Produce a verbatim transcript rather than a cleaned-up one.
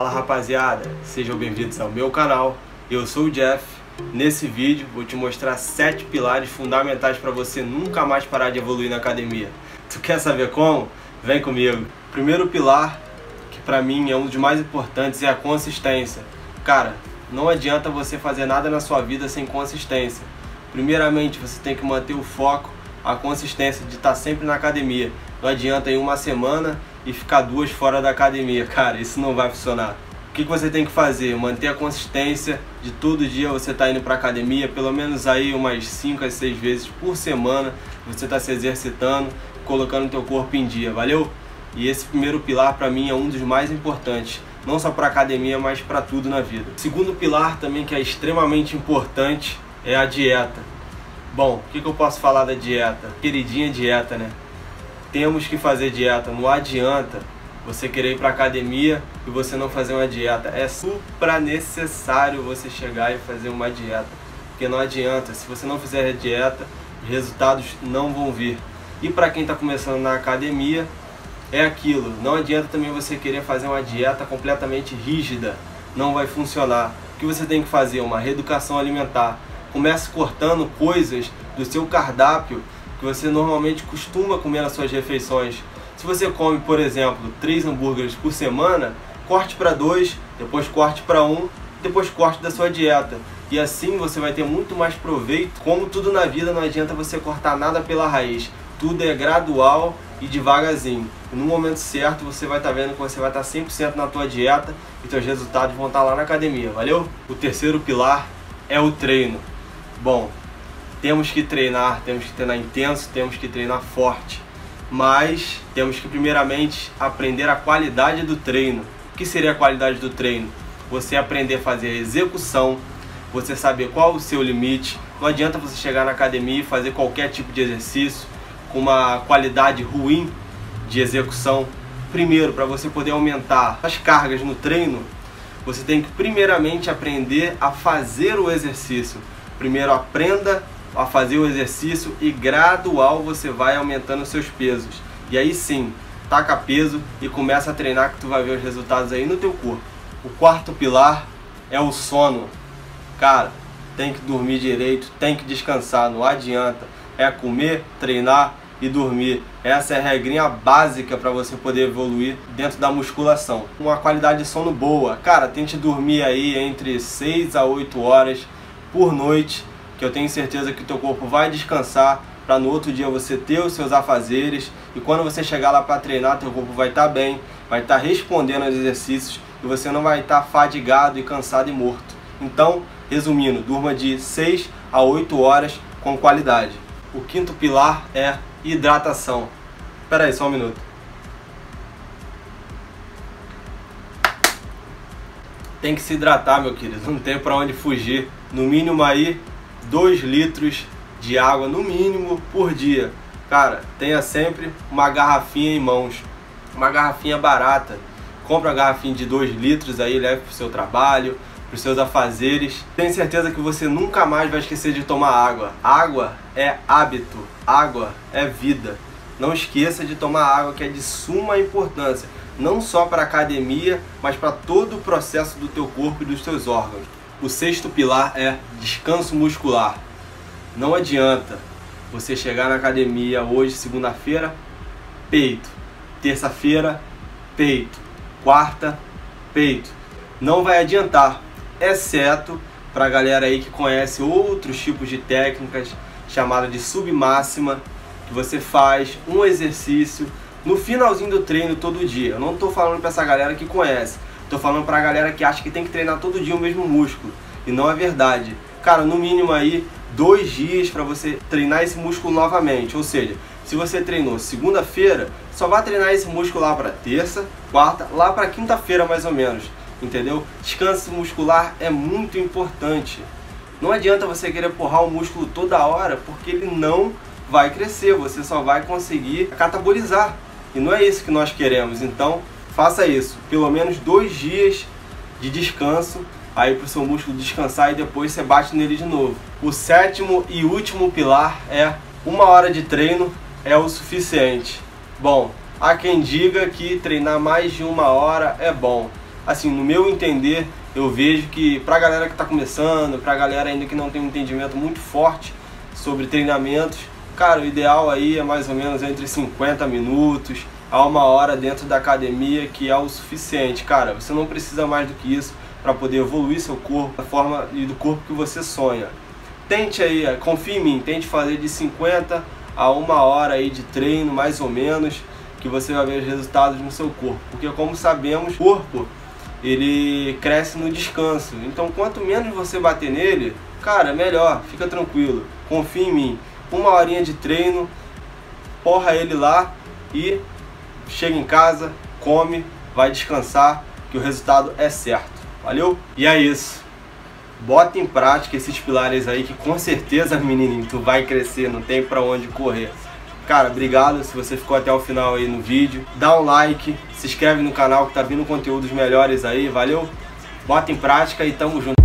Fala rapaziada, sejam bem-vindos ao meu canal, eu sou o Jeff. Nesse vídeo vou te mostrar sete pilares fundamentais para você nunca mais parar de evoluir na academia. Tu quer saber como? Vem comigo. Primeiro pilar, que para mim é um dos mais importantes, é a consistência. Cara, não adianta você fazer nada na sua vida sem consistência. Primeiramente você tem que manter o foco, a consistência de estar sempre na academia. Não adianta ir uma semana e ficar duas fora da academia, cara, isso não vai funcionar. O que você tem que fazer? Manter a consistência de todo dia você estar indo para academia, pelo menos aí umas cinco a seis vezes por semana, você está se exercitando, colocando o teu corpo em dia, valeu? E esse primeiro pilar para mim é um dos mais importantes, não só para academia, mas para tudo na vida. O segundo pilar também que é extremamente importante é a dieta. Bom, o que, que eu posso falar da dieta? Queridinha dieta, né? Temos que fazer dieta, não adianta você querer ir para academia e você não fazer uma dieta. É supra necessário você chegar e fazer uma dieta, porque não adianta, se você não fizer a dieta, os resultados não vão vir. E para quem está começando na academia, é aquilo, não adianta também você querer fazer uma dieta completamente rígida, não vai funcionar. O que você tem que fazer? Uma reeducação alimentar. Comece cortando coisas do seu cardápio que você normalmente costuma comer nas suas refeições. Se você come, por exemplo, três hambúrgueres por semana, corte para dois, depois corte para um, depois corte da sua dieta. E assim você vai ter muito mais proveito. Como tudo na vida, não adianta você cortar nada pela raiz. Tudo é gradual e devagarzinho. E no momento certo você vai estar vendo que você vai estar cem por cento na tua dieta e seus resultados vão estar lá na academia, valeu? O terceiro pilar é o treino. Bom, temos que treinar, temos que treinar intenso, temos que treinar forte. Mas temos que primeiramente aprender a qualidade do treino. O que seria a qualidade do treino? Você aprender a fazer a execução, você saber qual o seu limite. Não adianta você chegar na academia e fazer qualquer tipo de exercício com uma qualidade ruim de execução. Primeiro, para você poder aumentar as cargas no treino, você tem que primeiramente aprender a fazer o exercício. Primeiro aprenda a fazer o exercício e gradual você vai aumentando os seus pesos. E aí sim, taca peso e começa a treinar que tu vai ver os resultados aí no teu corpo. O quarto pilar é o sono. Cara, tem que dormir direito, tem que descansar, não adianta. É comer, treinar e dormir. Essa é a regrinha básica para você poder evoluir dentro da musculação. Uma qualidade de sono boa. Cara, tente dormir aí entre seis a oito horas por noite, que eu tenho certeza que o teu corpo vai descansar para no outro dia você ter os seus afazeres e quando você chegar lá para treinar, teu corpo vai estar bem, vai estar respondendo aos exercícios e você não vai estar fadigado e cansado e morto. Então, resumindo, durma de seis a oito horas com qualidade. O quinto pilar é hidratação. Espera aí, só um minuto. Tem que se hidratar, meu querido, não tem para onde fugir. No mínimo aí, dois litros de água, no mínimo, por dia. Cara, tenha sempre uma garrafinha em mãos. Uma garrafinha barata. Compra uma garrafinha de dois litros aí, leve para o seu trabalho, para os seus afazeres. Tenho certeza que você nunca mais vai esquecer de tomar água. Água é hábito, água é vida. Não esqueça de tomar água, que é de suma importância. Não só para a academia, mas para todo o processo do teu corpo e dos teus órgãos. O sexto pilar é descanso muscular. Não adianta você chegar na academia hoje, segunda-feira, peito. Terça-feira, peito. Quarta, peito. Não vai adiantar, exceto para a galera aí que conhece outros tipos de técnicas, chamada de submáxima, que você faz um exercício no finalzinho do treino todo dia. Eu não estou falando para essa galera que conhece. Estou falando para a galera que acha que tem que treinar todo dia o mesmo músculo. E não é verdade. Cara, no mínimo aí, dois dias para você treinar esse músculo novamente. Ou seja, se você treinou segunda-feira, só vai treinar esse músculo lá para terça, quarta, lá para quinta-feira mais ou menos. Entendeu? Descanso muscular é muito importante. Não adianta você querer porrar o músculo toda hora, porque ele não vai crescer. Você só vai conseguir catabolizar. E não é isso que nós queremos. Então, faça isso, pelo menos dois dias de descanso, aí para o seu músculo descansar e depois você bate nele de novo. O sétimo e último pilar é uma hora de treino é o suficiente. Bom, há quem diga que treinar mais de uma hora é bom. assim, no meu entender, eu vejo que pra galera que tá começando, pra galera ainda que não tem um entendimento muito forte sobre treinamentos, cara, o ideal aí é mais ou menos entre cinquenta minutos a uma hora dentro da academia, que é o suficiente. Cara, você não precisa mais do que isso para poder evoluir seu corpo da forma e do corpo que você sonha. Tente aí, confie em mim, tente fazer de cinquenta a uma hora aí de treino, mais ou menos, que você vai ver os resultados no seu corpo. Porque como sabemos, o corpo, ele cresce no descanso. Então quanto menos você bater nele, cara, melhor, fica tranquilo, confia em mim. Uma horinha de treino, porra ele lá e chega em casa, come, vai descansar, que o resultado é certo. Valeu? E é isso. Bota em prática esses pilares aí que com certeza, menininho, tu vai crescer, não tem pra onde correr. Cara, obrigado se você ficou até o final aí no vídeo. Dá um like, se inscreve no canal que tá vindo conteúdos melhores aí, valeu? Bota em prática e tamo junto.